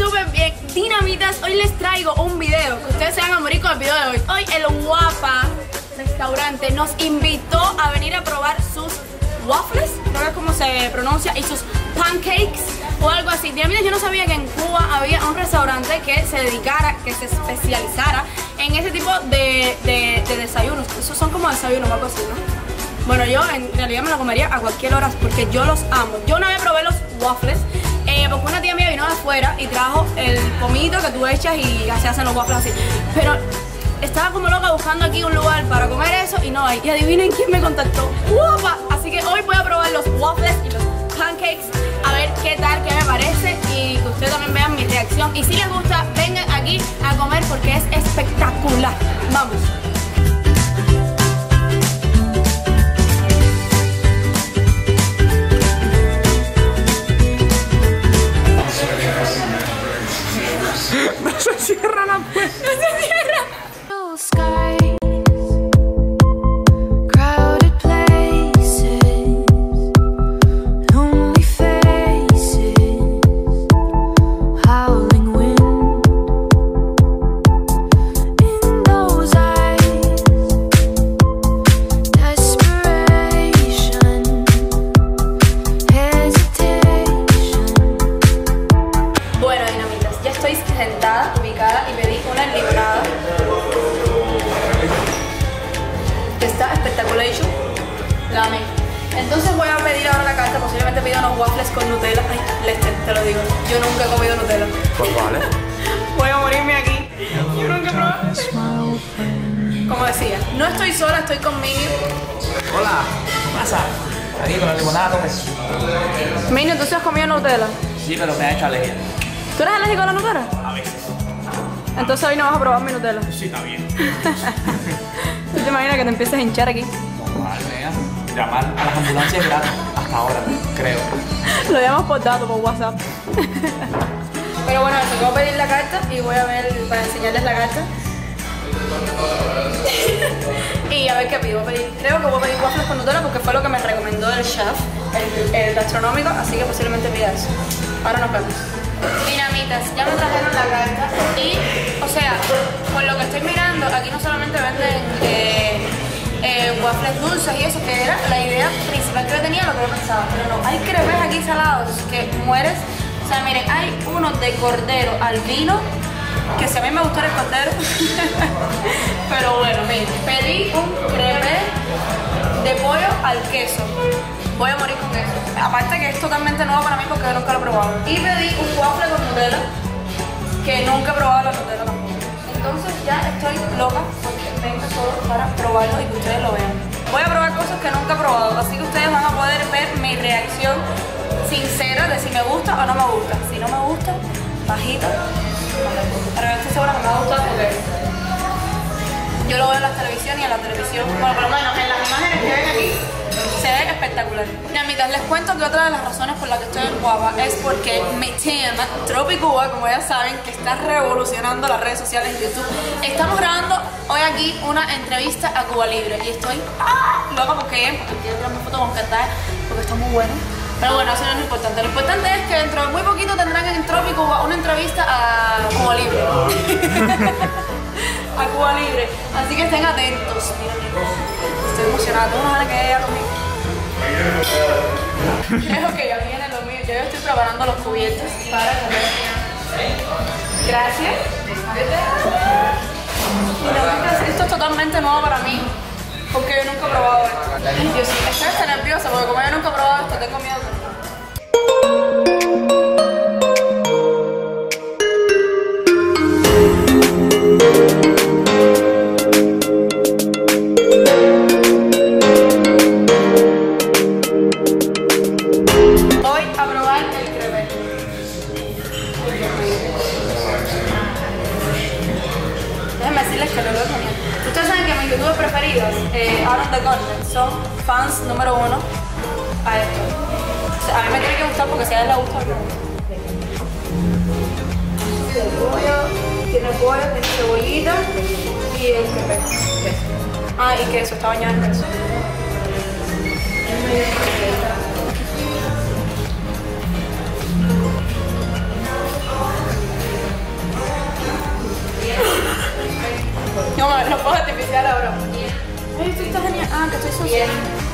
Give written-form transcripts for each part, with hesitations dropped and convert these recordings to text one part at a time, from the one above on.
súper bien. Dinamitas, hoy les traigo un video que ustedes se van a morir con el video de hoy. Hoy el Guapa restaurante nos invitó a venir a probar sus waffles, creo que es como se pronuncia, y sus pancakes o algo así. Dinamitas, yo no sabía que en Cuba había un restaurante que se dedicara, que se especializara en ese tipo de desayunos. Esos son como desayunos o algo así, ¿no? Bueno, yo en realidad me lo comería a cualquier hora porque yo los amo. Yo una vez probé los waffles porque una tía mía vino de afuera y trajo el pomito que tú echas y se hacen los waffles así. Pero estaba como loca buscando aquí un lugar para comer eso y no hay. Y adivinen quién me contactó. ¡Guapa! Así que hoy voy a probar los waffles y los pancakes a ver qué tal, qué me parece y que ustedes también vean mi reacción. Y si les gusta, vengan aquí a comer porque es espectacular. Vamos. No se cierra la puerta. No se cierra. Ubicada y pedí una limonada que está espectacular, la amé. Entonces voy a pedir ahora la carta, posiblemente pido unos waffles con Nutella. Ay, Lester, te lo digo, yo nunca he comido Nutella. Pues vale. Voy a morirme aquí. Yo nunca he probado. Como decía, no estoy sola, estoy con Minio. Hola, ¿qué pasa? Aquí con la limonada, pues. Minio, ¿tú sí has comido Nutella? Sí, pero me ha hecho alergia. ¿Tú eres alérgico a la Nutella? A veces. Entonces hoy no vas a probar mi Nutella. Sí, está bien. ¿Tú te imaginas que te empieces a hinchar aquí? Vale, vea. Llamar a las ambulancias gratis hasta ahora, creo. Lo llamamos por datos, por WhatsApp. Pero bueno, eso, voy a pedir la carta y voy a ver para enseñarles la carta. Y a ver qué pido. Creo que voy a pedir waffles con Nutella porque fue lo que me recomendó el chef, el gastronómico, así que posiblemente pida eso. Ahora nos vemos. Dinamitas, ya me trajeron la carta y, o sea, por lo que estoy mirando, aquí no solamente venden waffles dulces y eso, que era la idea principal que yo tenía, lo que yo pensaba, pero no, hay crepes aquí salados que mueres. O sea, miren, hay unos de cordero al vino, que si a mí me gusta el cordero, pero bueno, miren, pedí un crepe de pollo al queso. Voy a morir con eso. Aparte que es totalmente nuevo para mí porque yo nunca lo he probado. Y pedí un waffle con Nutella, que nunca he probado la Nutella tampoco. Entonces ya estoy loca porque vengo todo para probarlo y que ustedes lo vean. Voy a probar cosas que nunca he probado, así que ustedes van a poder ver mi reacción sincera de si me gusta o no me gusta. Si no me gusta, bajito. Pero yo estoy segura que me va a gustar porque yo lo veo en la televisión y en la televisión, bueno, por lo menos en las imágenes que ven aquí, se ve espectacular. Dinamitas, les cuento que otra de las razones por las que estoy en Guapa es porque mi team, Tropicuba, como ya saben, que está revolucionando las redes sociales en YouTube. Estamos grabando hoy aquí una entrevista a Cuba Libre y estoy loca porque quiero tirar mi foto con Qatar porque está muy bueno. Pero bueno, eso no es lo importante. Lo importante es que dentro de muy poquito tendrán en Tropicuba una entrevista a Cuba Libre. A Cuba Libre. Así que estén atentos. Miren, estoy emocionada. ¿Tengo una gana que ella conmigo? Creo que ya viene lo mío. Yo estoy preparando los cubiertos para comer. Gracias. Esto es totalmente nuevo para mí porque yo nunca he probado esto. Ay, Dios, estoy hasta nerviosa porque como yo nunca he probado esto, tengo miedo. Déjenme decirles que lo veo genial. Ustedes saben que mis youtubers preferidos, Out of the Content, son fans número 1 a esto. O sea, a mí me tiene que gustar porque si a él le gusta, tiene pollo, tiene cebollita y el crepe. Ah, y queso, está bañado en queso. bien.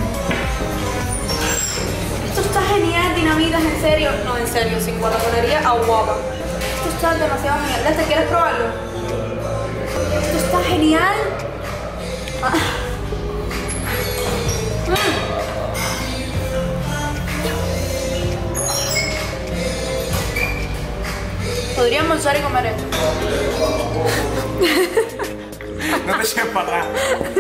Esto está genial, dinamitas, en serio. No, en serio, sin guaraponería a guapa. Esto está demasiado genial. ¿Te quieres probarlo? Esto está genial. Ah. Podría almorzar y comer esto. No te eches para atrás.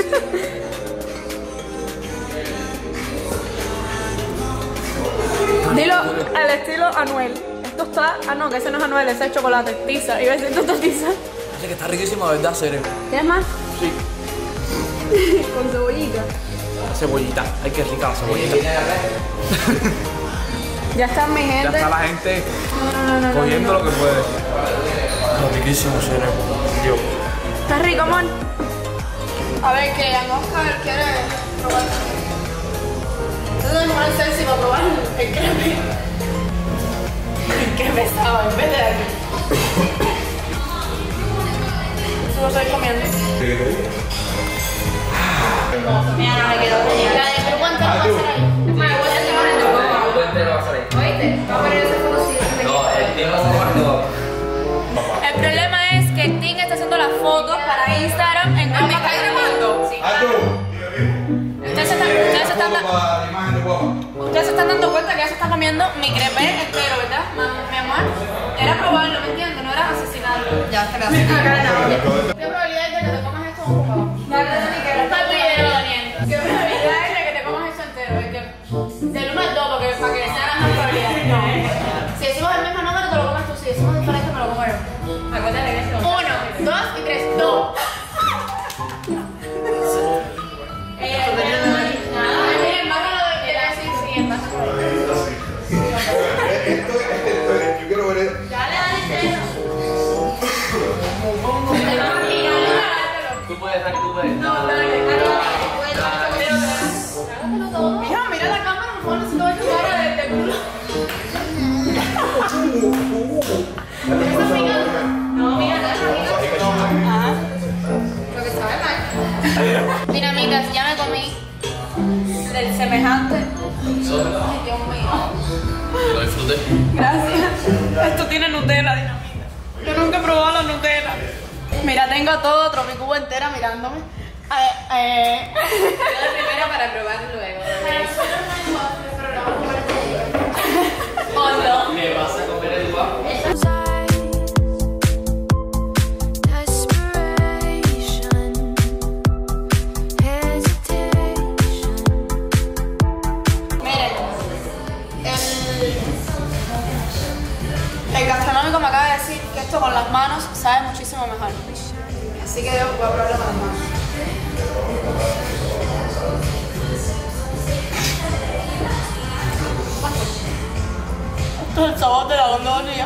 Dilo al estilo Anuel. Esto está... Ah, no, que ese no es Anuel, ese es chocolate. Tiza. Iba a decir esto es tiza. Dice que está riquísimo, de verdad, serio. ¿Tienes más? Sí. Con cebollita. La cebollita. Ay, qué rica la cebollita. Ya está mi gente. Ya está la gente No, cogiendo lo que puede. Está riquísimo, serio. Dios. ¿Está rico, amor? A ver, que Oscar quiere probar. Entonces vamos a hacer si va a probar el creme. Qué pesado, en vez de aquí. Eso lo estoy comiendo. Mira, no me quedó genial. La de grupo entero va a ser ahí. Me voy a llevar el grupo entero va a ser ahí. ¿Oíste? Va a poner esa foto si no, el tiempo va a ser todo. El problema es que el team está haciendo las fotos para Instagram en el ¿me está grabando? Sí. Ustedes se están dando cuenta que ya se está comiendo mi crepe entero, ¿verdad? Mi amor, era probarlo, ¿me entiendes? No era asesinarlo. Ya, está gracias. ¿Qué probabilidad hay de que te comas esto un poco? No, ni que está el video, Daniel. ¿Qué probabilidad hay de que te comas esto entero? Del 1 al 2, porque para que sea la más probabilidad. No. Si decimos el mismo número, te lo comes tú. Si decimos diferente, me lo como yo. Acuérdate que es 1, 2 y 3. 2. Yo quiero ver eso. Tú puedes, Dani, tú puedes. No, mira la cámara, por favor, no se lo voy a llevar de culo. No, mira, lo que sabe mal. Dinamitas, ya me comí del semejante. Ay, Dios mío. Lo disfruté. Gracias. Esto tiene Nutella, dinamita. Yo nunca he probado la Nutella. Mira, tengo todo Tropicuba entera mirándome. Yo de primero para probar luego. ¿O no? ¿Me vas a comer el guapo? El gastronómico me acaba de decir que esto con las manos sabe muchísimo mejor. Así que yo voy a probarlo con las manos. Esto es el sabor de la gondola.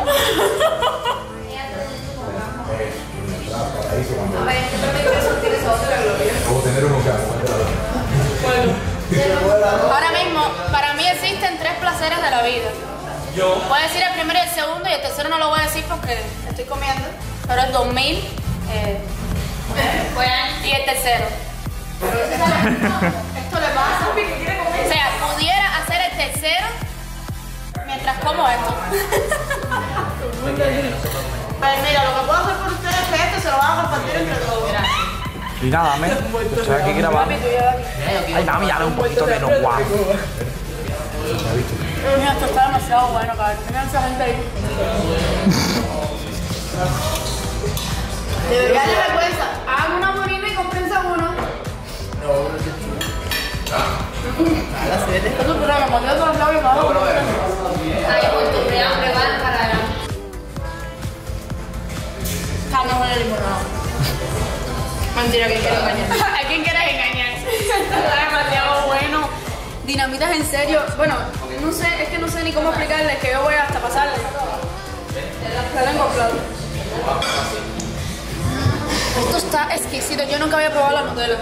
A ver, yo creo que quiero sentir el sabor de la gloria. Vamos a tener uno que Bueno. Ahora mismo, para mí existen 3 placeres de la vida. Voy a decir el primero y el segundo, y el tercero no lo voy a decir porque estoy comiendo. Pero es 2000 y el tercero. Esto le pasa. O sea, pudiera hacer el tercero mientras como esto. Pues mira, lo que puedo hacer por ustedes es que esto se lo van a compartir entre todos. Y nada, dame. Estoy aquí grabando. Ay, dame, ya un poquito menos guapo. Mira, esto está demasiado bueno, cabrón. Miren esa gente ahí. De verdad les vergüenza. Hagan una bonita y comprensa uno. Esto es un programa, me todos los labios más. Ay, pues tu hambre va para adelante. Estamos en el limonado. Mentira, ¿quién quiere engañar? ¿A quién quieres engañar? Esto está demasiado bueno. Dinamitas en serio. Bueno, no sé, es que no sé ni cómo explicarles que yo voy hasta pasarle. La tengo claro. Esto está exquisito. Yo nunca había probado la Nutella.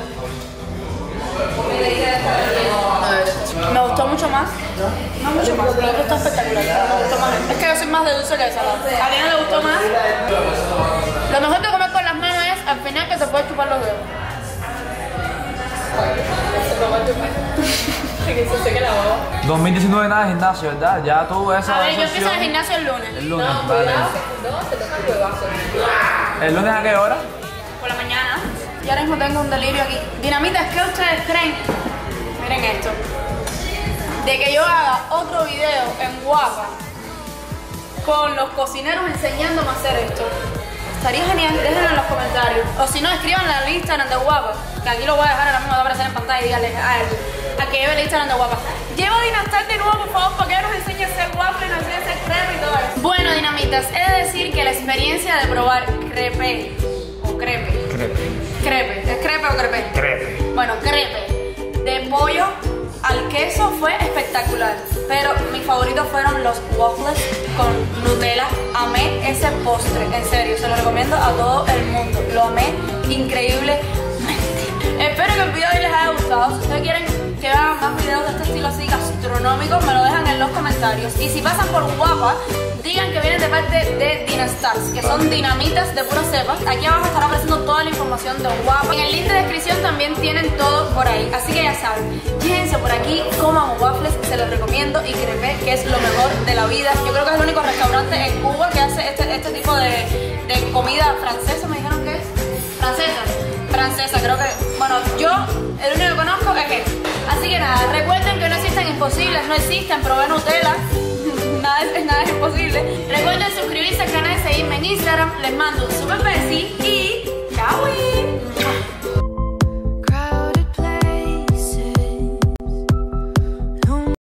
Me gustó mucho más. No mucho más, pero esto está espectacular. Me gustó más. Es que yo soy más de dulce que de salado. A Diana le gustó más. Lo mejor de comer con las manos es al final que se puede chupar los dedos. Que se seque la baba. 2019 nada de gimnasio, ¿verdad? Ya tú esa. A ver, yo empiezo el gimnasio el lunes. El lunes, No, vale. cuidado, que no, te toca el huevazo. ¿El lunes a qué hora? Por la mañana. Y ahora mismo tengo un delirio aquí. Dinamitas, ¿qué ustedes creen? Miren esto. De que yo haga otro video en Guapa con los cocineros enseñándome a hacer esto. Estaría genial, déjenlo en los comentarios. O si no, escriban en el Instagram de Guapa, que aquí lo voy a dejar ahora mismo, va a aparecer en pantalla y díganle a que lleve el Instagram de Guapa. Lleva a Dinastar de nuevo, por favor, para que nos enseñe a hacer waffle, nos enseñe a hacer crepe y todo eso. Bueno, dinamitas, he de decir que la experiencia de probar crepe o crepe. Crepe. ¿Es crepe o crepe? Crepe. Bueno, crepe de pollo al queso fue espectacular. Pero mis favoritos fueron los waffles con Nutella. Amé ese postre, en serio, se lo recomiendo a todo el mundo. Lo amé increíblemente. Espero que el video les haya gustado. Si ustedes quieren que haga más videos de este estilo así gastronómicos, me lo dejan en los comentarios. Y si pasan por Guapa, digan que vienen de parte de Dinastars, que son dinamitas de pura cepa. Aquí abajo estará apareciendo toda la información de Guapa. En el link de descripción también tienen todo por ahí. Así que ya saben, llévense por aquí, coman waffles, se los recomiendo. Y crepe, que es lo mejor de la vida. Yo creo que es el único restaurante en Cuba que hace este tipo de comida francesa. ¿Me dijeron que es? Francesa, creo que... Bueno, yo el único que conozco es este. Así que nada, recuerden que no existen imposibles, no existen, probé Nutella. Nada es imposible. Recuerden suscribirse al canal y seguirme en Instagram. Les mando un super besi y chao.